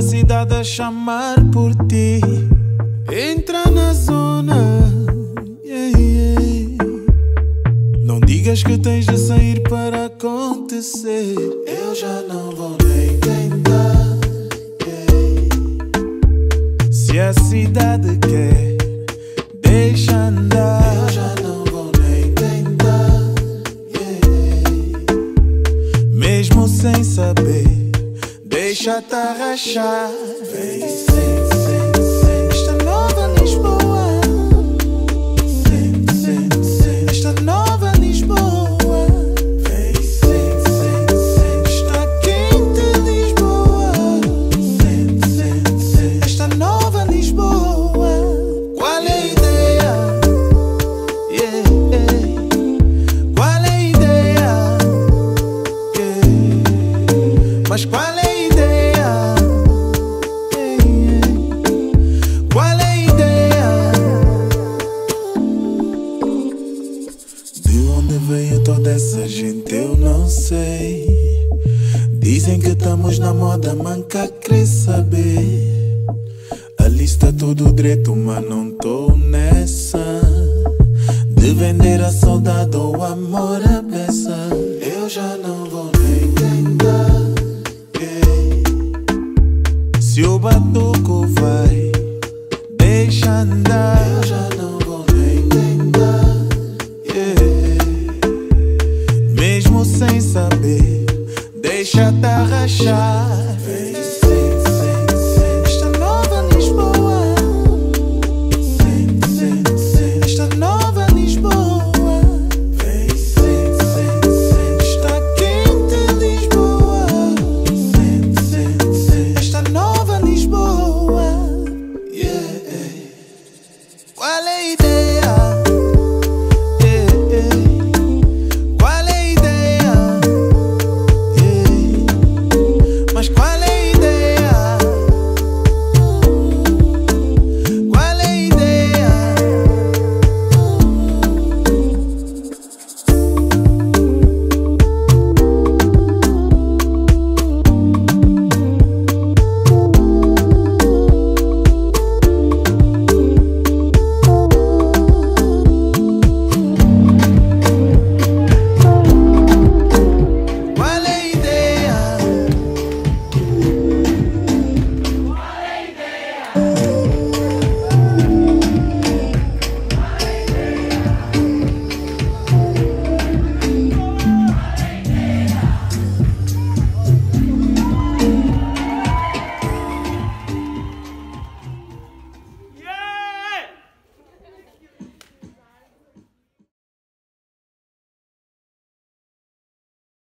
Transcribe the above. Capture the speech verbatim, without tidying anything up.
cidade a chamar por ti. Entra na zona, yeah, yeah. Não digas que tens de sair para acontecer. Eu já não vou nem tentar, yeah. Se a cidade quer, deixa andar. Eu já não vou nem tentar, yeah. Mesmo sem saber, deixa-te arrachar. Vem, sente, sente, sente esta nova Lisboa. Sente, sente, sente esta nova Lisboa. Vem, sente, sente, sente esta quente Lisboa. Sente, sente, sente esta nova Lisboa. Qual é a ideia? Yeah, yeah. Qual é a ideia? Yeah. Mas qual é a ideia? Veio toda essa gente, eu não sei. Dizem que estamos na moda, manca quer saber. A lista tudo direito, mas não tô nessa de vender a saudade ou o amor à beça. Eu já não vou nem tentar, yeah. Se o batuco vai, deixa andar. Eu já não vou nem tentar, yeah. Mesmo sem saber, deixa-te arrachar.